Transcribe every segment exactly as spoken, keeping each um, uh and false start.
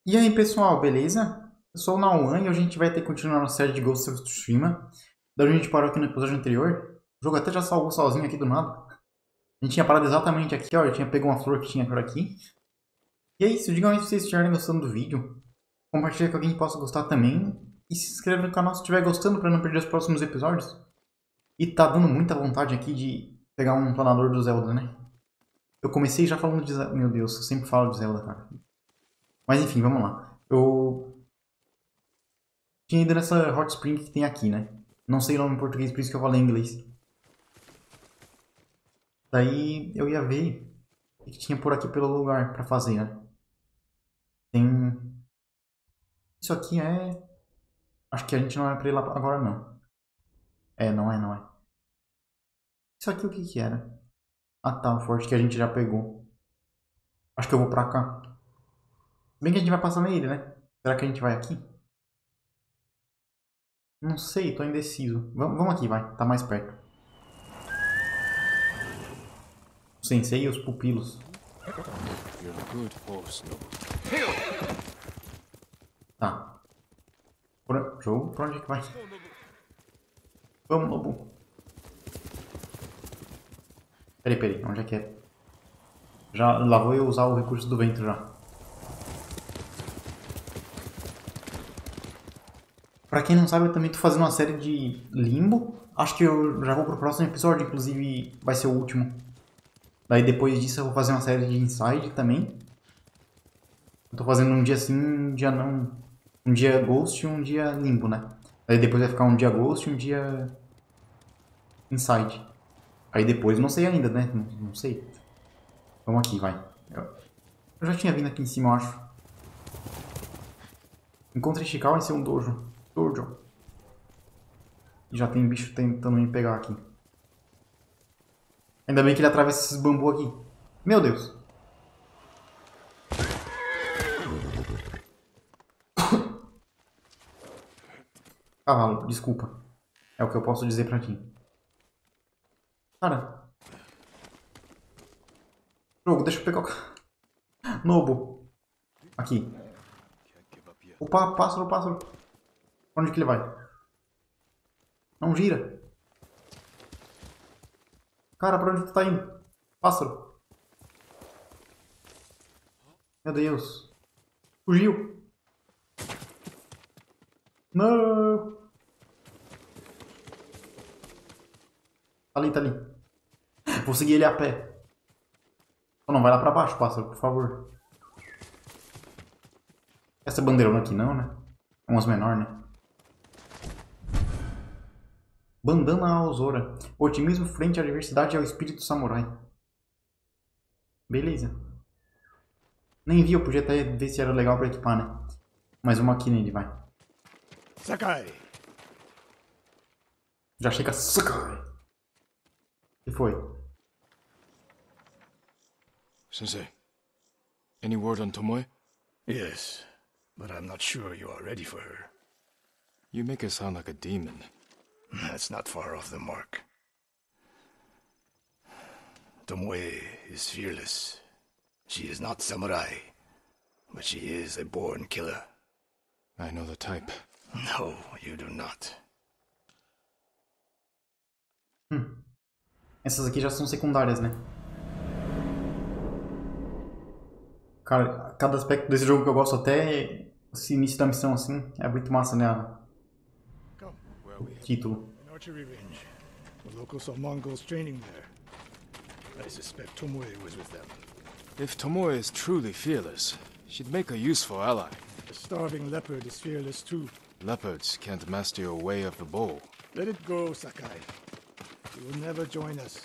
E aí pessoal, beleza? Eu sou o Nauan e hoje a gente vai ter que continuar a série de Ghost of Tsushima. Da onde a gente parou aqui no episódio anterior. O jogo até já salvou sozinho aqui do nada. A gente tinha parado exatamente aqui, ó. Eu tinha pego uma flor que tinha por aqui. E é isso, digam aí se vocês estiverem gostando do vídeo. Compartilha com alguém que possa gostar também. E se inscreva no canal se estiver gostando para não perder os próximos episódios. E tá dando muita vontade aqui de pegar um planador do Zelda, né? Eu comecei já falando de Zelda. Meu Deus, eu sempre falo de Zelda, cara. Mas enfim, vamos lá. Eu tinha ido nessa hot spring que tem aqui, né? Não sei o nome em português, por isso que eu falei em inglês. Daí eu ia ver o que tinha por aqui pelo lugar pra fazer, né? Tem... Isso aqui é... Acho que a gente não é pra ir lá agora, não. É, não é, não é. Isso aqui o que que era? Ah tá, o forte que a gente já pegou. Acho que eu vou pra cá. Bem que a gente vai passar nele, né? Será que a gente vai aqui? Não sei, tô indeciso. Vamos, vamos aqui, vai. Tá mais perto. O sensei e os pupilos. Tá. Por... Jogo? Pra onde é que vai? Vamos, lobo. Peraí, peraí. Onde é que é? Já, lá vou eu usar o recurso do vento já. Pra quem não sabe, eu também tô fazendo uma série de Limbo. Acho que eu já vou pro próximo episódio, inclusive vai ser o último. Daí depois disso eu vou fazer uma série de Inside também. Eu tô fazendo um dia sim, um dia não. Um dia Ghost e um dia Limbo, né? Daí depois vai ficar um dia Ghost e um dia Inside. Aí depois não sei ainda, né? Não, não sei. Vamos aqui, vai. Eu, eu já tinha vindo aqui em cima, eu acho. Encontre Ishikawa em ser um dojo. Dojo. E já tem bicho tentando me pegar aqui. Ainda bem que ele atravessa esses bambu aqui. Meu Deus. Cavalo, desculpa. É o que eu posso dizer pra ti. Cara. Jogo, deixa eu pegar o... Nobo. Aqui. Opa, pássaro, pássaro. Pra onde que ele vai? Não gira. Cara, pra onde tu tá indo? Pássaro. Meu Deus. Fugiu. Não. Tá ali, tá ali. Vou seguir ele a pé. Oh, não vai lá pra baixo, pássaro, por favor. Essa bandeirona aqui não, né? É umas menores, né? Bandana Aozora. Otimismo frente à adversidade é o espírito samurai. Beleza. Nem vi, eu podia até ver se era legal pra equipar, né? Mais uma aqui nele, vai. Sakai! Já chega Sakai! O que foi? Sensei, any word on Tomoe? Yes, but I'm not sure you are ready for her. You make her sound like a demon. That's not far off the mark. Tomoe is fearless. She is not samurai, but she is a born killer. I know the type. No, you do not. Hum. Essas aqui já são secundárias, né? Cara, cada aspecto desse jogo que eu gosto, até esse início da missão assim, é muito massa, né? O título. An archery range. The locals saw Mongols training there. I suspect Tomoe was with them. If Tomoe is truly fearless, she'd make a useful ally. The starving leopard is fearless too. Leopards can't master your way of the bow. Let it go, Sakai. She will never join us.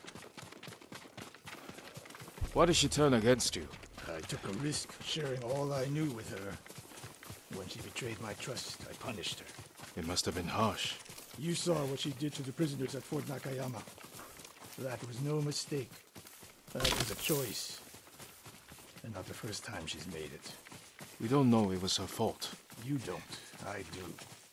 Why did she turn against you? I took a risk sharing all I knew with her. When she betrayed my trust, I punished her. It must have been harsh. You saw what she did to the prisoners at Fort Nakayama. That was no mistake. That was a choice. And not the first time she's made it. We don't know it was her fault. You don't. I do.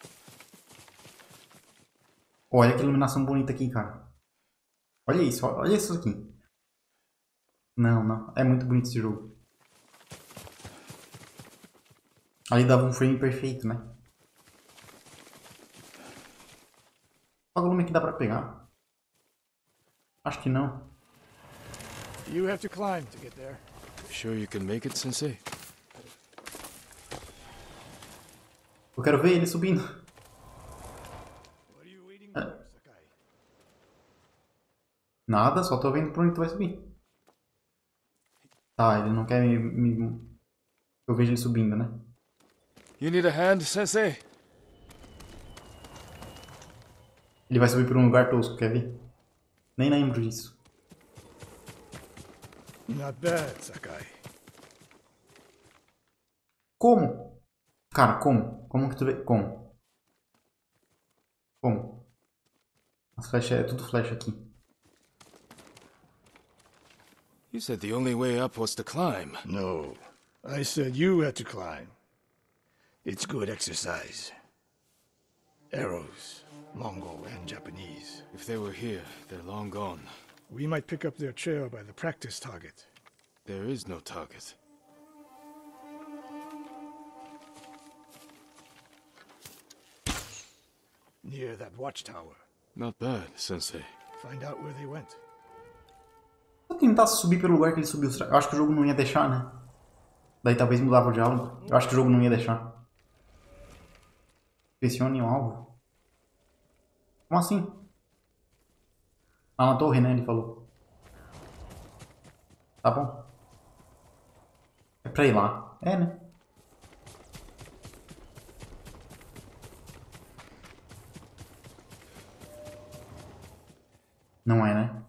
Olha que iluminação bonita aqui, cara. Olha isso, olha isso aqui. Não, não. É muito bonito esse jogo. Ali dava um frame perfeito, né? Qual volume que dá pra pegar? Acho que não. You have to climb to get there. Sure you can make it, Sensei? Eu quero ver ele subindo. What are you waiting for, Sakai? Nada, só tô vendo pra onde tu vai subir. Tá, ele não quer me... me... Eu vejo ele subindo, né? You need a hand, Sensei? Ele vai subir por um lugar tosco, quer ver? Nem lembro disso. Not bad, Sakai. Como? Cara, como? Como que tu vê? Como? Como? As flechas, é tudo flecha aqui. You said the only way up was to climb. No. I said you had to climb. It's good exercise. Arrows, Mongol and Japanese. If they were here, they're long gone. We might pick up their trail by the practice target. There is no target. Near that watchtower. Not bad, Sensei. Find out where they went. Se eu tentasse subir pelo lugar que ele subiu, eu acho que o jogo não ia deixar, né? Daí talvez mudava o diálogo. Eu acho que o jogo não ia deixar. Pressione o alvo. Como assim? Ah, na torre, né? Ele falou. Tá bom. É pra ir lá. É, né? Não é, né?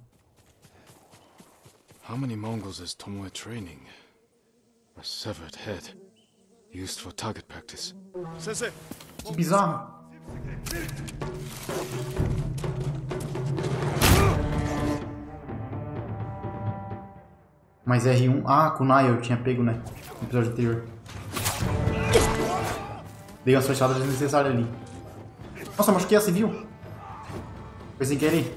How many Mongols is Tomoe training? A severed head. Used for target practice. Sensei! Que bizarro. Mas R um... Ah, Kunai eu tinha pego, né? No episódio anterior. Dei umas fechadas desnecessárias ali. Nossa, machuquei a civil. Foi sem querer.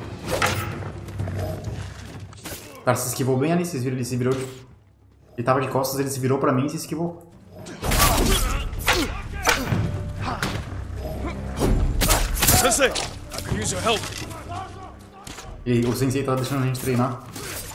O cara se esquivou bem ali, vocês viram? Ele se virou... Ele tava de costas, ele se virou pra mim e se esquivou. Sensei! I could use your help! E o sensei tá deixando a gente treinar.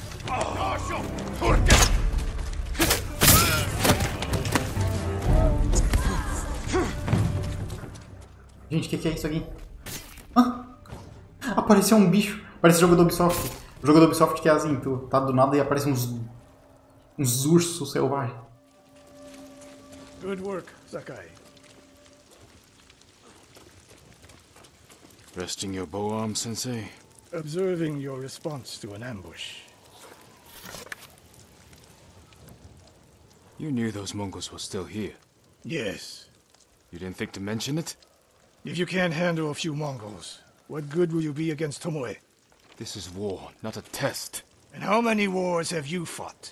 Gente, o que, que é isso aqui? Ah, apareceu um bicho. Parece jogo do Ubisoft. O jogo do Ubisoft que é assim, tu tá do nada e aparece uns... Uns ursos selvagens. Good work, Sakai. Resting your bow arm, Sensei? Observing your response to an ambush. You knew those Mongols were still here. Yes. You didn't think to mention it? If you can't handle a few Mongols, what good will you be against Tomoe? This is war, not a test. And how many wars have you fought?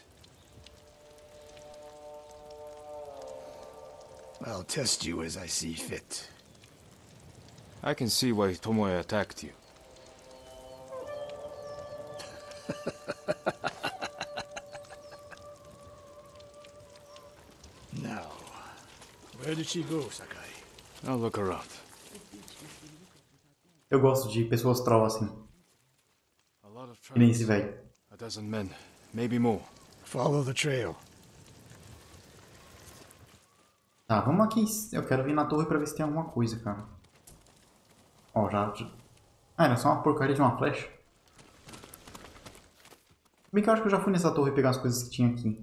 I'll test you as I see fit. I can see why Tomoe attacked you. Now, where did she go, Sakai? I'll look around. Eu gosto de pessoas troll assim. A lot of Que nem tribes. esse velho. A dozen men, maybe more. Follow the trail. Tá, vamos aqui. Eu quero vir na torre pra ver se tem alguma coisa, cara. Ó, já... já- Ah, era só uma porcaria de uma flecha. Bem que eu acho que eu já fui nessa torre pegar as coisas que tinha aqui.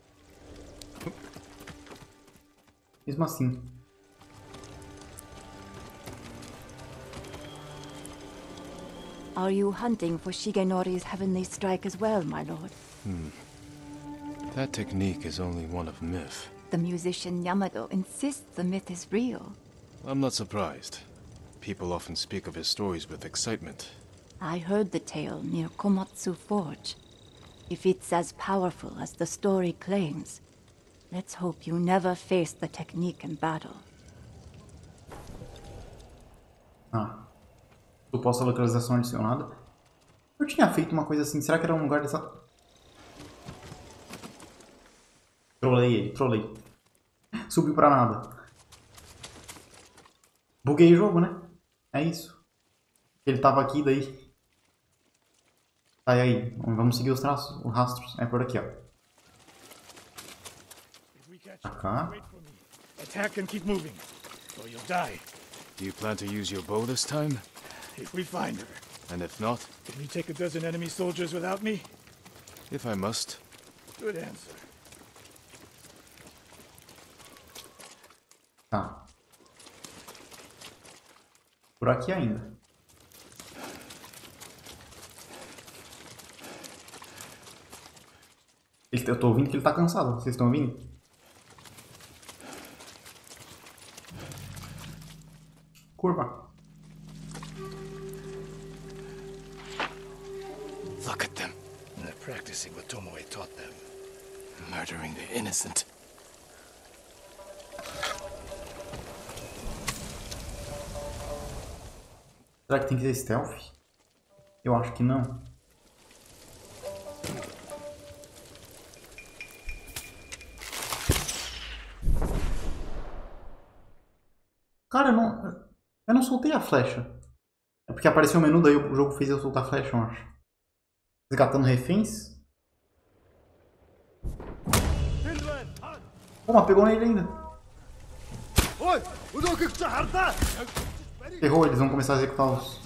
Mesmo assim. Are you hunting for Shigenori's heavenly strike as well, my lord? That technique is only one of myth. The musician Yamado insists the myth is real. I'm not surprised. People often speak of his stories with excitement. I heard the tale near Komatsu Forge. If it's as powerful as the story claims, let's hope you never face the technique in battle. Ah. Suposta localização adicionada. Eu tinha feito uma coisa assim. Será que era um lugar dessa... Trolei ele, trolei. Subiu pra nada. Buguei o jogo, né? É isso. Ele tava aqui, daí... Tá, e aí? Vamos seguir os traços, os rastros. É por aqui, ó. Pra cá. Attack and keep moving, or you'll die. Do you plan to use your bow this time? If we find her, And if not? can you take a dozen enemy soldiers without me? If I must. Good answer. Tá. Por aqui ainda. Ele- Eu tô ouvindo que ele tá cansado. Vocês estão ouvindo? Curva. Look at them, And they're practicing what Tomoe taught them. murdering the innocent. Será que tem que ser stealth? Eu acho que não. Cara, eu não... Eu não soltei a flecha. É porque apareceu o menu, daí o jogo fez eu soltar a flecha, eu acho. Resgatando reféns. Pô, mas pegou nele ainda. Ferrou, eles vão começar a executar os...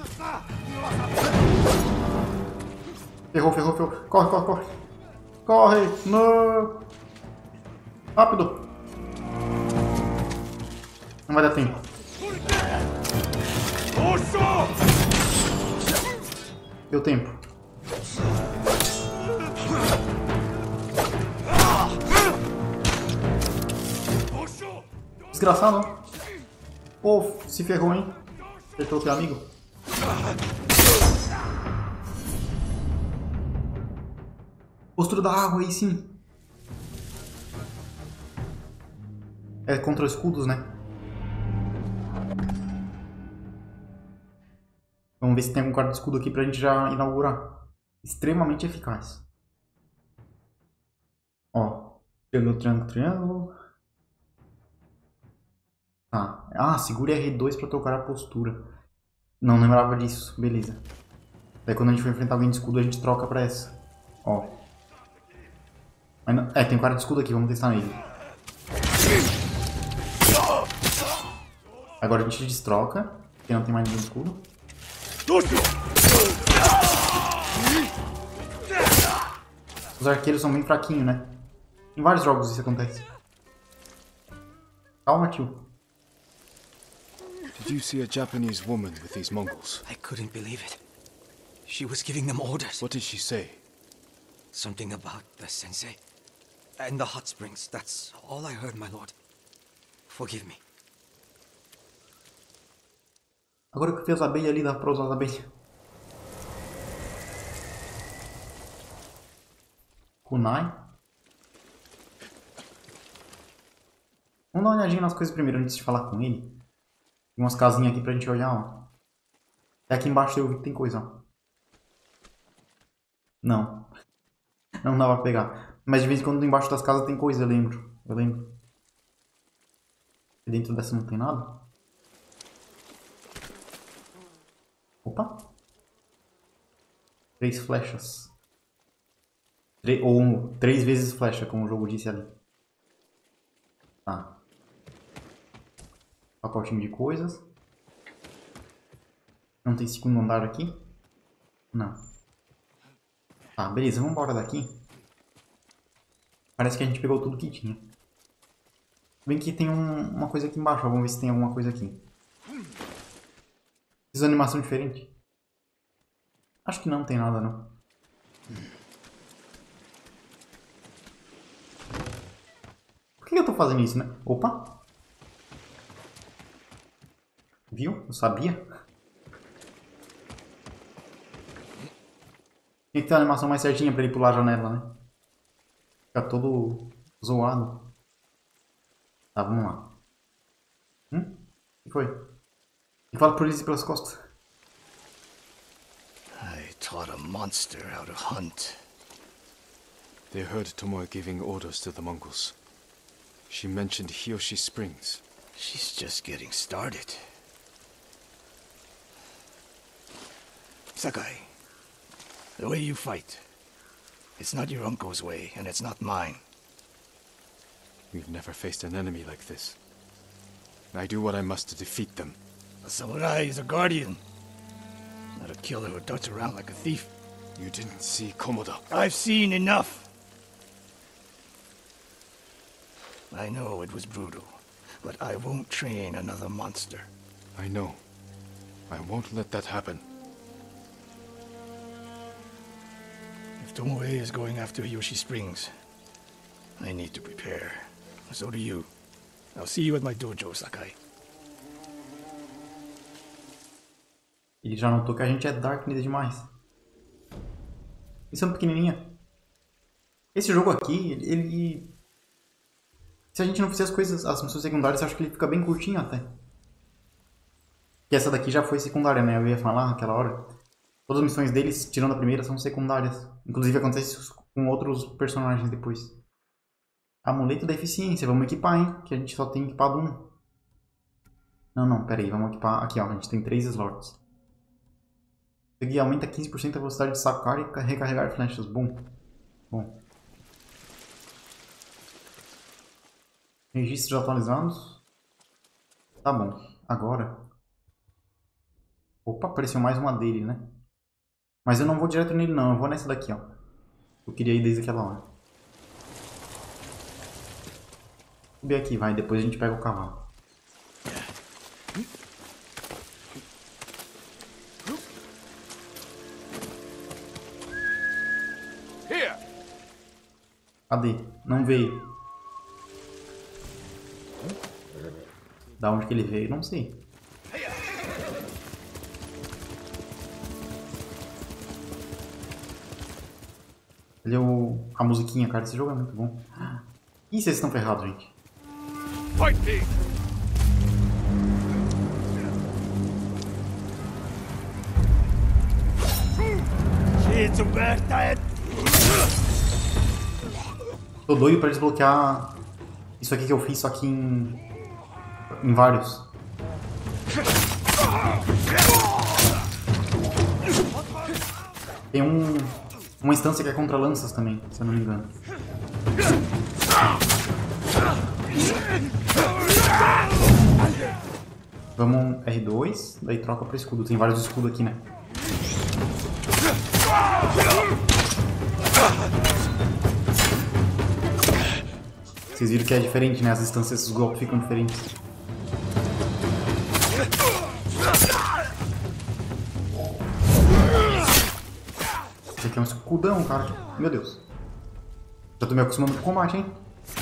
Ferrou, ferrou, ferrou. Corre, corre, corre. Corre! Não! Rápido! Não vai dar tempo. Deu tempo. Desgraçado, ó. Pô, se ferrou, hein? Acertou teu amigo. Postura da água aí sim. É contra escudos, né? Vamos ver se tem algum quarto de escudo aqui pra gente já inaugurar. Extremamente eficaz. Ó. Triângulo, triângulo, triângulo. Tá. Ah, segure R dois pra trocar a postura. Não lembrava disso. Beleza. Daí quando a gente for enfrentar alguém de escudo, a gente troca pra essa. Ó. Mas não... É, tem um cara de escudo aqui. Vamos testar nele. Agora a gente destroca. Porque não tem mais ninguém de escudo. Os arqueiros são bem fraquinhos, né? Em vários jogos isso acontece. Calma, tio. Did you see a Japanese woman with these Mongols? I couldn't believe it. She was giving them orders. What did she say? Something about the sensei. And the hot springs. That's all I heard, my lord. Forgive me. Agora que eu fiz as abelhas ali, dá pra usar as abelhas. Kunai. Vamos dar uma olhadinha nas coisas primeiro antes de falar com ele. Tem umas casinhas aqui pra gente olhar, ó. É aqui embaixo eu vi que tem coisa, ó. Não. Não dá pra pegar. Mas de vez em quando embaixo das casas tem coisa, eu lembro. Eu lembro. E dentro dessa não tem nada? Opa. Três flechas. Tre ou um, três vezes flecha, como o jogo disse ali. Tá. Pacotinho de coisas. Não tem segundo andar aqui? Não. Tá, beleza. Vamos embora daqui. Parece que a gente pegou tudo que tinha. Bem que tem um, uma coisa aqui embaixo. Vamos ver se tem alguma coisa aqui. Fiz animação diferente? Acho que não tem nada, não. Por que eu tô fazendo isso, né? Opa! Viu? Eu sabia. Tem que ter uma animação mais certinha pra ele pular a janela, né? Fica todo zoado. Tá, vamos lá. Hum? O que foi? E fala por eles pelas costas. I taught a monster how to hunt. They heard Tomoe giving orders to the Mongols. She mentioned Hiyoshi Springs. She's just getting started. Sakai, the way you fight, it's not your uncle's way, and it's not mine. We've never faced an enemy like this. I do what I must to defeat them. A samurai is a guardian, not a killer who darts around like a thief. You didn't see Komoda. I've seen enough. I know it was brutal, but I won't train another monster. I know. I won't let that happen. If Tomoe is going after Hiyoshi Springs, I need to prepare. So do you. I'll see you at my dojo, Sakai. Ele já notou que a gente é Darkness demais. Missão pequenininha. Esse jogo aqui, ele, ele... Se a gente não fizer as coisas, as missões secundárias, eu acho que ele fica bem curtinho até. Que essa daqui já foi secundária, né? Eu ia falar naquela hora. Todas as missões deles, tirando a primeira, são secundárias. Inclusive acontece isso com outros personagens depois. Amuleto da eficiência, vamos equipar, hein? Que a gente só tem equipado um. Não, não, pera aí, vamos equipar. Aqui, ó, a gente tem três slots. Isso aqui aumenta quinze por cento a velocidade de sacar e recarregar flechas. Bom. Bom. Registros atualizados. Tá bom. Agora. Opa, apareceu mais uma dele, né? Mas eu não vou direto nele não. Eu vou nessa daqui, ó. Eu queria ir desde aquela hora. Vou subir aqui, vai. Depois a gente pega o cavalo. Cadê? Não veio. Da onde que ele veio, não sei. Ele é o... a musiquinha, cara. Esse jogo é muito bom. Ih, vocês estão ferrados, gente. Tô doido pra desbloquear isso aqui que eu fiz, só que em, em vários. Tem um, uma instância que é contra lanças também, se eu não me engano. Vamos R dois, daí troca para escudo. Tem vários escudos aqui, né? Vocês viram que é diferente, né? As instâncias dos golpes ficam diferentes. Esse aqui é um escudão, cara. Meu Deus. Já tô me acostumando com o combate, hein?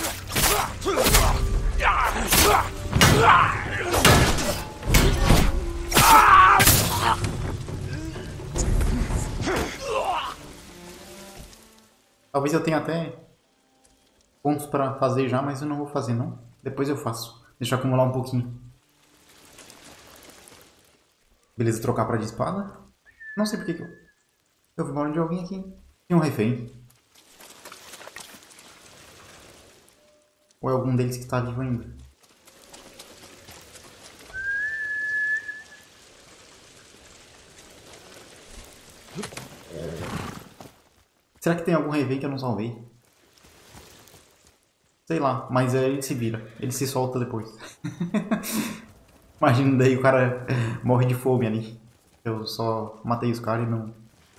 Talvez eu tenha até pontos pra fazer já, mas eu não vou fazer não. Depois eu faço. Deixa eu acumular um pouquinho. Beleza, trocar pra de espada. Não sei porque que eu... Eu vi barulho de alguém aqui. Tem um refém. Ou é algum deles que tá vivo ainda? Será que tem algum refém que eu não salvei? Sei lá, mas ele se vira. Ele se solta depois. Imagina daí o cara morre de fome ali. Eu só matei os caras e não...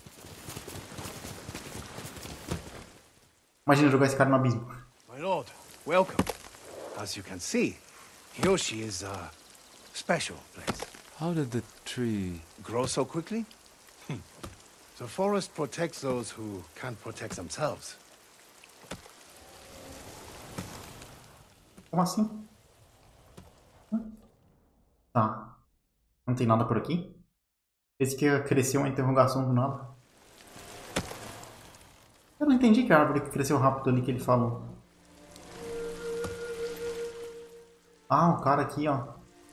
Imagina jogar esse cara no abismo. My lord, welcome. As you can see, Hiyoshi is a special place. How did the tree... Grow so quickly? The forest protects those who can't protect themselves. Como assim? Tá. Não tem nada por aqui? Esse que cresceu uma interrogação do nada. Eu não entendi que a árvore que cresceu rápido ali que ele falou. Ah, o cara aqui, ó.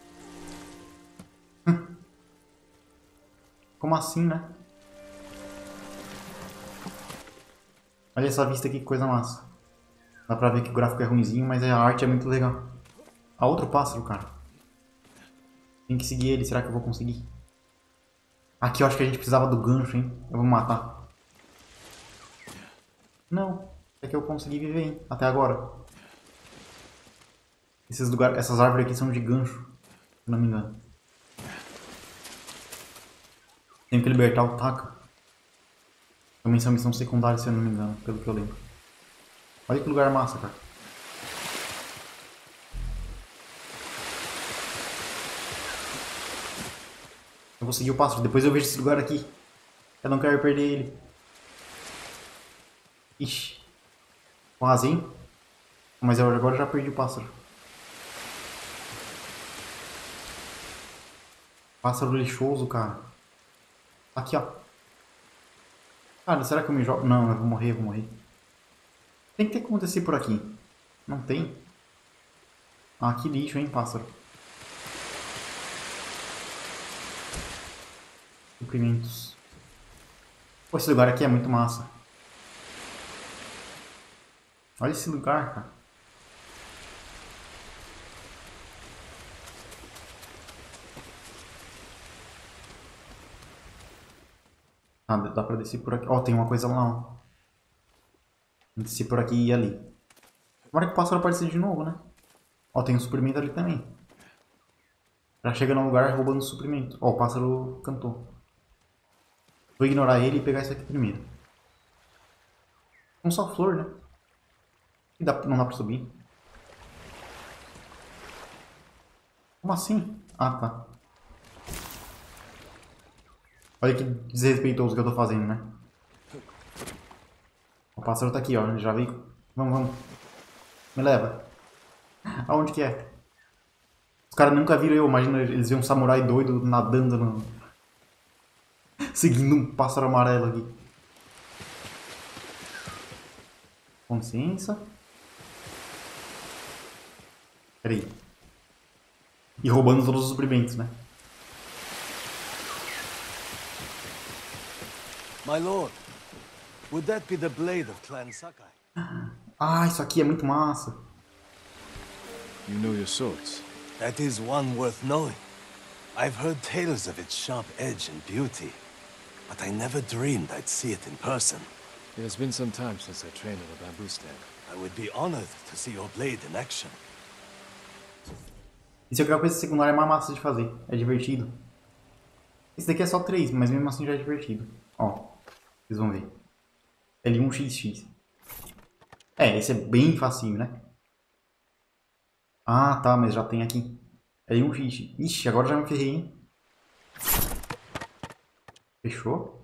Como assim, né? Olha essa vista aqui, que coisa massa. Dá pra ver que o gráfico é ruinzinho, mas a arte é muito legal. Ah, outro pássaro, cara. Tem que seguir ele. Será que eu vou conseguir? Aqui eu acho que a gente precisava do gancho, hein? Eu vou matar. Não. É que eu consegui viver, hein? Até agora. Esses lugares, essas árvores aqui são de gancho. Se não me engano. Tenho que libertar o Taka. Também são missão secundária, se eu não me engano. Pelo que eu lembro. Olha que lugar massa, cara. Eu vou seguir o pássaro. Depois eu vejo esse lugar aqui. Eu não quero perder ele. Ixi. Quase, hein? Mas eu agora já perdi o pássaro. Pássaro lixoso, cara. Aqui, ó. Cara, será que eu me jogo? Não, eu vou morrer, eu vou morrer. Tem que ter que acontecer por aqui. Não tem? Ah, que lixo, hein, pássaro. Suprimentos. Pô, esse lugar aqui é muito massa. Olha esse lugar, cara. Ah, dá pra descer por aqui. Ó, oh, tem uma coisa lá, ó. Descer por aqui e ali. Agora que o pássaro aparecer de novo, né? Ó, tem um suprimento ali também. Já chega no lugar roubando o suprimento. Ó, o pássaro cantou. Vou ignorar ele e pegar isso aqui primeiro. Um só flor, né? E dá, não dá pra subir. Como assim? Ah, tá. Olha que desrespeitoso que eu tô fazendo, né? O pássaro tá aqui, ó. Ele já veio. Vamos, vamos. Me leva. Aonde que é? Os caras nunca viram eu. Imagina eles verem um samurai doido nadando no... seguindo um pássaro amarelo aqui. Com licença. Pera aí. E roubando todos os suprimentos, né? My lord, would that be the blade of Clan Sakai? Ah, isso aqui é muito massa. You know your swords? That is one worth knowing. I've heard tales of its sharp edge and beauty, but I never dreamed I'd see it in person. It has been some time since I trained at a bamboo stand. I would be honored to see your blade in action. Isso aqui é uma coisa secundária mais massa de fazer. É divertido. Esse daqui é só três, mas mesmo assim já é divertido. Ó, vocês vão ver. L um X X. É, esse é bem facinho, né? Ah, tá, mas já tem aqui. L um X X. Ixi, agora já me ferrei, hein? Fechou?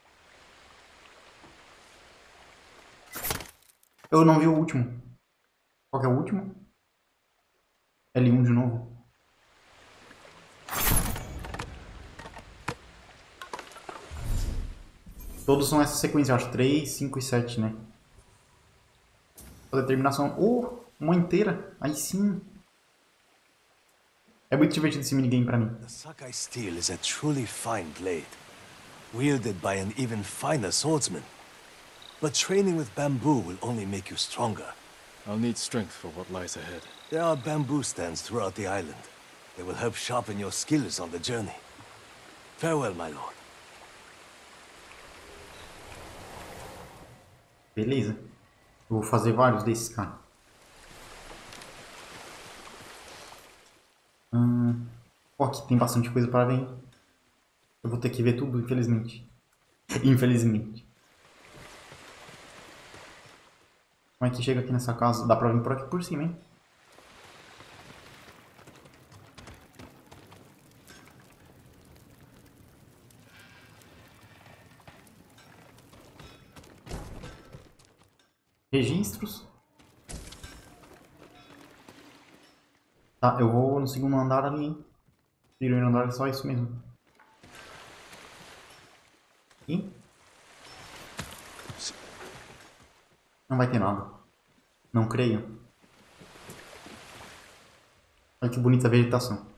Eu não vi o último. Qual que é o último? L um de novo. Todos são essa sequência, eu acho. três, cinco e sete, né? A determinação. Oh, uma inteira. Aí sim. É muito divertido esse minigame pra mim. The Sakai steel is a truly fine blade, wielded by an even finer swordsman. But training with bamboo will only make you stronger. I'll need strength for what lies ahead. There are bamboo stands throughout the island. They will help sharpen your skills on the journey. Farewell, my lord. Beleza. Eu vou fazer vários desses, cara. Hum... Ó, aqui tem bastante coisa para ver. Eu vou ter que ver tudo, infelizmente. Infelizmente. Como é que chega aqui nessa casa? Dá pra vir por aqui por cima, hein? Registros. Tá, eu vou no segundo andar ali, hein? Primeiro andar é só isso mesmo. E? Não vai ter nada. Não creio. Olha que bonita a vegetação.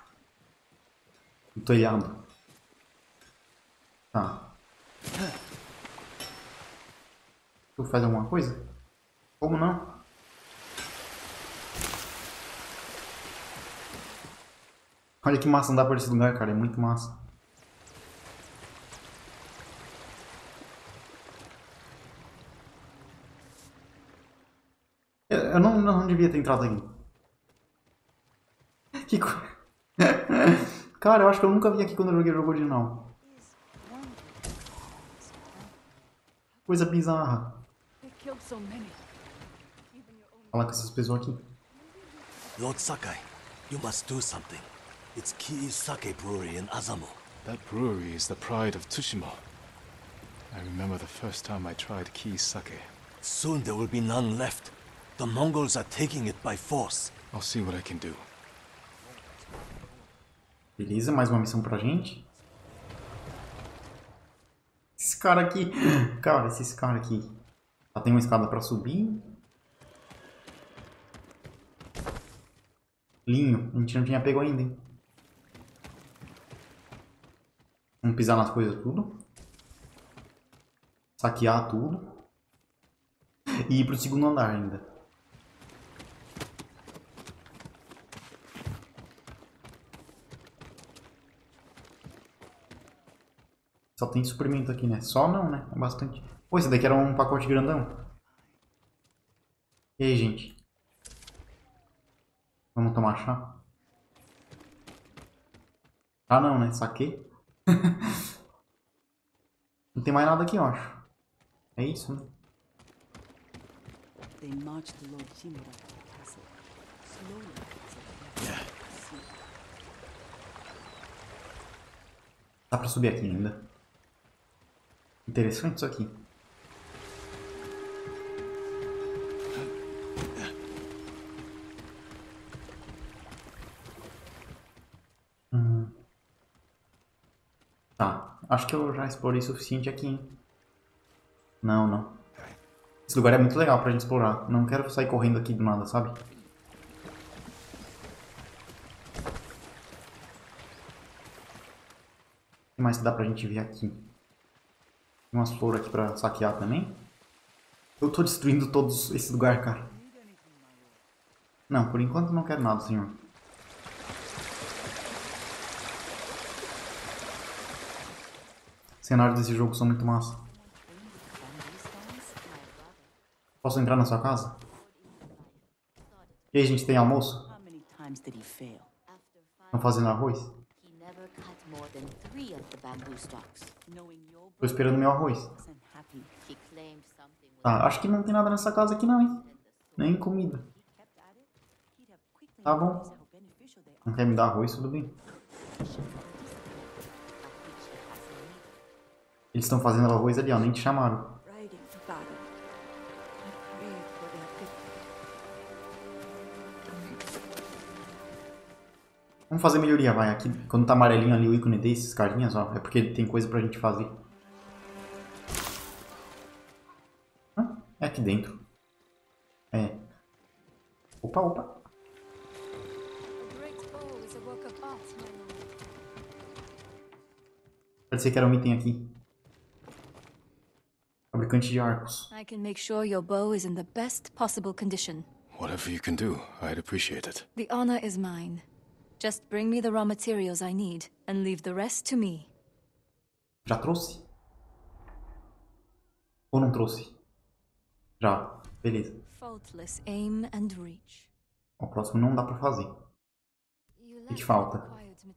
O telhado. Tá. Tu faz alguma coisa? Como não? Olha que massa andar por esse lugar, cara. É muito massa. Eu, eu não, não devia ter entrado aqui. Que co... Cara, eu acho que eu nunca vi aqui quando eu joguei o jogo original. Coisa bizarra. Falar com essas pessoas aqui. Lord Sakai, you must do something. It's Kii Sake Brewery in Azamo. That brewery is the pride of Tsushima. I remember the first time I tried Kii Sake. Soon there will be none left. The Mongols are taking it by force. I'll see what I can do. Beleza, mais uma missão pra gente. Esse cara aqui... Cara, esses cara aqui... Já tem uma escada pra subir. Linho. A gente não tinha pego ainda, hein? Vamos pisar nas coisas tudo. Saquear tudo. E ir pro segundo andar ainda. Só tem suprimento aqui, né? Só não, né? É bastante. Pô, esse daqui era um pacote grandão. E aí, gente? Vamos tomar chá? Ah, não, né? Saquei. Não tem mais nada aqui, eu acho. É isso, né? Dá pra subir aqui ainda. Interessante isso aqui. Hum. Tá, acho que eu já explorei o suficiente aqui, hein? Não, não. Esse lugar é muito legal pra gente explorar. Não quero sair correndo aqui do nada, sabe? O que mais que dá pra gente ver aqui? Tem umas flores aqui pra saquear também. Eu tô destruindo todos esse lugar, cara. Não, por enquanto não quero nada, senhor. Os cenários desse jogo são muito massa. Posso entrar na sua casa? E aí, gente, tem almoço? Estão fazendo arroz? Tô esperando meu arroz. Tá, acho que não tem nada nessa casa aqui não, hein? Nem comida. Tá bom. Não quer me dar arroz, tudo bem. Eles estão fazendo arroz ali, ó. Nem te chamaram. Vamos fazer melhoria, vai. Aqui, quando tá amarelinho ali o ícone desses carinhas, ó. É porque tem coisa pra gente fazer. Ah, é aqui dentro. É. Opa, opa. Parecia que era um item aqui. Fabricante de arcos. I can make sure your bow is in the best possible condition. Whatever you can do, I'd appreciate it. The honor is mine. Just bring me the raw materials I need and leave the rest to me. Já trouxe? Ou não trouxe? Já. Beleza. Faultless aim and reach. O próximo não dá pra fazer. O que falta?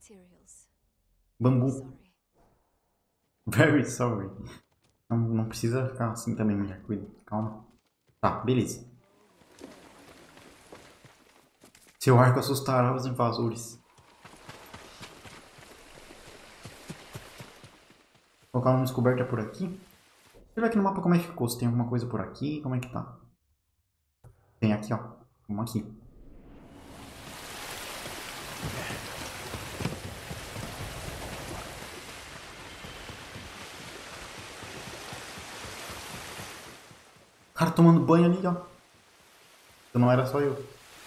Bambu. Very sorry. Não, não precisa ficar assim também, mulher. Cuida. Calma. Tá, beleza. Seu arco assustará os invasores. Vou colocar uma descoberta por aqui. Deixa eu ver aqui no mapa como é que ficou. Se tem alguma coisa por aqui. Como é que tá? Tem aqui, ó. Vamos aqui. Cara tomando banho ali, ó. Então não era só eu.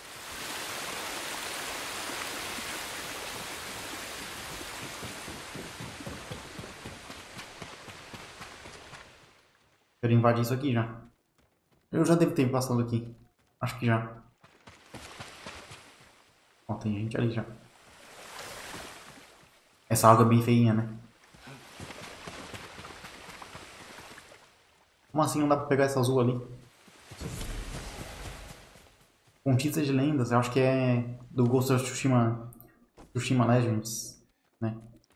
Quero invadir isso aqui já. Eu já devo ter passado aqui. Acho que já. Ó, tem gente ali já. Essa água é bem feinha, né? Como assim não dá pra pegar essa azul ali? Conquista de lendas, eu acho que é do Ghost of Tsushima, Tsushima Legends, né?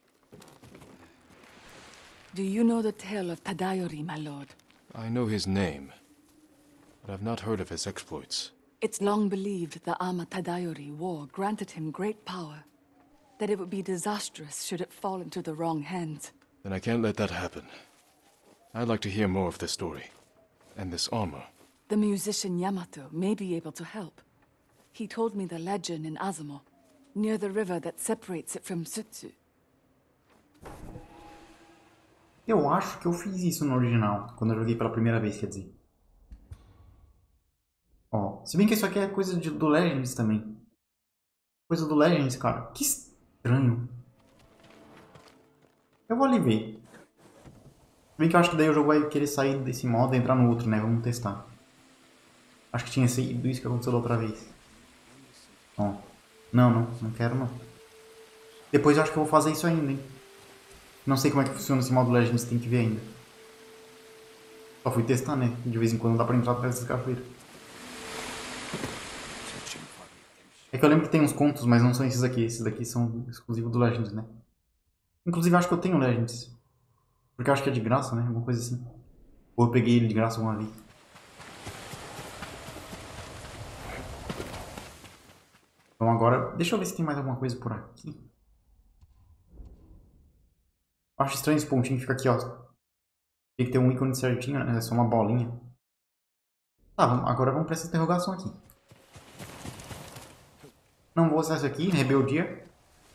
Do you know the tale of Tadayori, my lord? I know his name, but I've not heard of his exploits. It's long believed the Ama Tadayori war granted him great power, that it would be disastrous should it fall into the wrong hands. Then I can't let that happen. I'd like to hear more of this story, and this armor. The musician Yamato may be able to help. He told me the legend in Azamo, near the river that separates it from Sutsu. Eu acho que eu fiz isso no original, quando eu joguei pela primeira vez, quer dizer. Ó, se bem que isso aqui é coisa de, do Legends também. Coisa do Legends, cara. Que estranho. Eu vou ali ver. Se bem que eu acho que daí o jogo vai querer sair desse modo e entrar no outro, né? Vamos testar. Acho que tinha sido isso que aconteceu da outra vez. Ó. Não, não. Não quero, não. Depois eu acho que eu vou fazer isso ainda, hein? Não sei como é que funciona esse modo Legends, tem que ver ainda. Só fui testar, né? De vez em quando dá pra entrar atrás dessas cachoeiras. É que eu lembro que tem uns contos, mas não são esses aqui. Esses daqui são exclusivos do Legends, né? Inclusive eu acho que eu tenho Legends. Porque eu acho que é de graça, né? Alguma coisa assim. Ou eu peguei ele de graça alguma vez. Então agora, deixa eu ver se tem mais alguma coisa por aqui. Acho estranho esse pontinho que fica aqui, ó. Tem que ter um ícone certinho, né? É só uma bolinha. Tá, vamos, agora vamos pra essa interrogação aqui. Não vou usar isso aqui, rebeldia.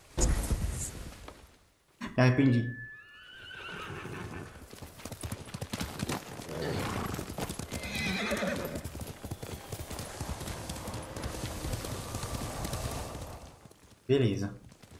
Me arrependi. Beleza.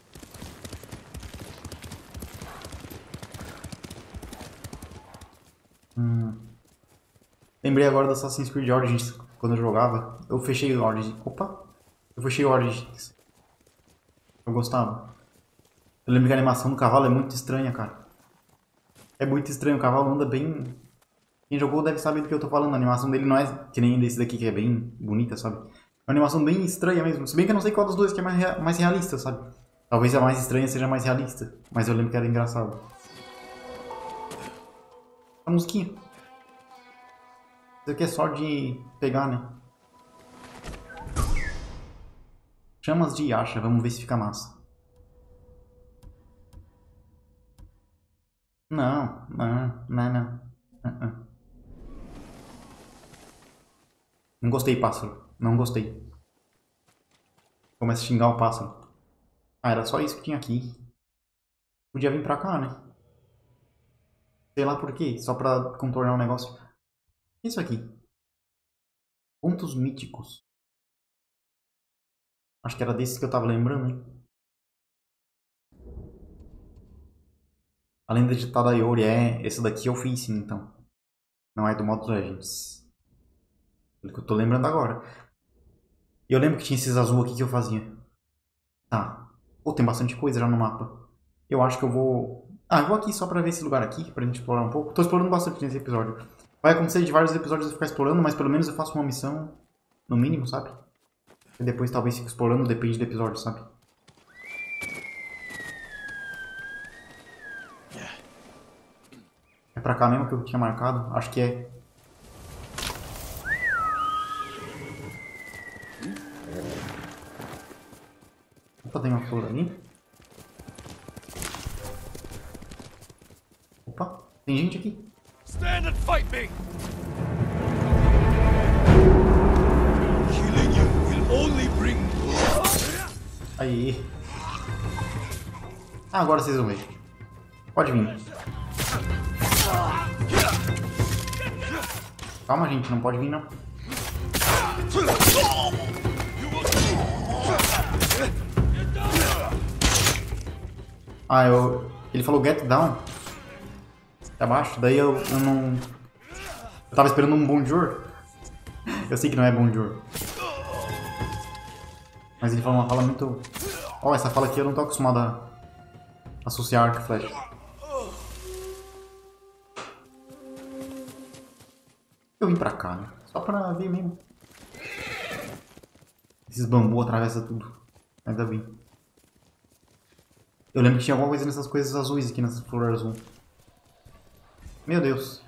Hum. Lembrei agora do Assassin's Creed Origins, quando eu jogava. Eu fechei o Origins. Opa! Eu fechei o Origins. Eu gostava. Eu lembro que a animação do cavalo é muito estranha, cara. É muito estranho, o cavalo anda bem... Quem jogou deve saber do que eu tô falando. A animação dele não é que nem desse daqui, que é bem bonita, sabe? É uma animação bem estranha mesmo. Se bem que eu não sei qual dos dois que é mais, rea... mais realista, sabe? Talvez a mais estranha seja mais realista. Mas eu lembro que era engraçado. A musiquinha. Isso aqui é só de pegar, né? Chamas de Yasha. Vamos ver se fica massa. Não, não, não, não. Uh -uh. Não gostei, pássaro. Não gostei. Começa a xingar o pássaro. Ah, era só isso que tinha aqui. Podia vir pra cá, né? Sei lá por quê. Só pra contornar o negócio. Isso aqui. Pontos míticos. Acho que era desses que eu tava lembrando, hein? A lenda de Tadayori é... Esse daqui eu fiz sim, então. Não é do modo Legends. Pelo que eu tô lembrando agora. E eu lembro que tinha esses azul aqui que eu fazia. Tá. Pô, tem bastante coisa já no mapa. Eu acho que eu vou... Ah, eu vou aqui só pra ver esse lugar aqui, pra gente explorar um pouco. Tô explorando bastante nesse episódio. Vai acontecer de vários episódios eu ficar explorando, mas pelo menos eu faço uma missão, no mínimo, sabe? E depois talvez fique explorando, depende do episódio, sabe? É pra cá mesmo que eu tinha marcado? Acho que é. Opa, tem uma flor ali. Opa, tem gente aqui. Stand and fight me! Killing you will only bring... Aí. Ah, agora vocês vão ver. Pode vir. Calma, gente, não pode vir, não. Ah, eu... Ele falou get down. Até abaixo, daí eu, eu não... Eu tava esperando um bonjour. Eu sei que não é bonjour. Mas ele falou uma fala muito... Ó, oh, essa fala aqui eu não tô acostumado a... associar arco e flecha. Eu vim pra cá, né? Só pra ver mesmo. Esses bambu atravessam tudo. Ainda bem. Eu lembro que tinha alguma coisa nessas coisas azuis aqui, nessa flor azul. Meu Deus.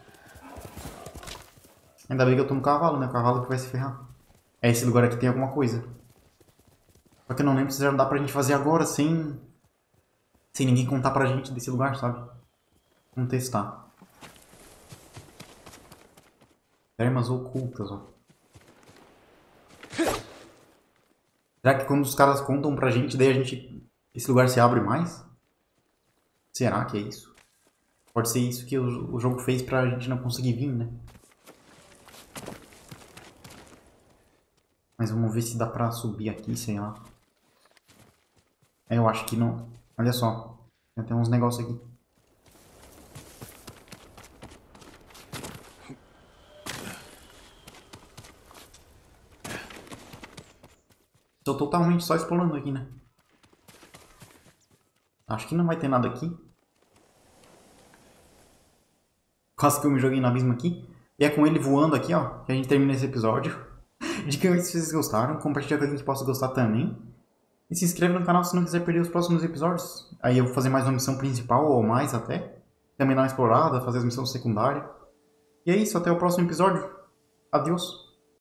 Ainda bem que eu tô no cavalo, né? O cavalo que vai se ferrar. É, esse lugar aqui tem alguma coisa. Só que eu não lembro se já dá pra gente fazer agora sem... Sem ninguém contar pra gente desse lugar, sabe? Vamos testar. Termas ocultas, ó. Será que quando os caras contam pra gente, daí a gente... Esse lugar se abre mais? Será que é isso? Pode ser isso que o, o jogo fez pra gente não conseguir vir, né? Mas vamos ver se dá pra subir aqui, sei lá. É, eu acho que não. Olha só. Tem uns negócios aqui. Estou totalmente só explorando aqui, né? Acho que não vai ter nada aqui. Quase que eu me joguei no abismo aqui. E é com ele voando aqui, ó, que a gente termina esse episódio. Diga aí se vocês gostaram. Compartilha com alguém que possa gostar também. E se inscreve no canal se não quiser perder os próximos episódios. Aí eu vou fazer mais uma missão principal, ou mais até. Também dar uma explorada, fazer as missões secundárias. E é isso, até o próximo episódio. Adeus.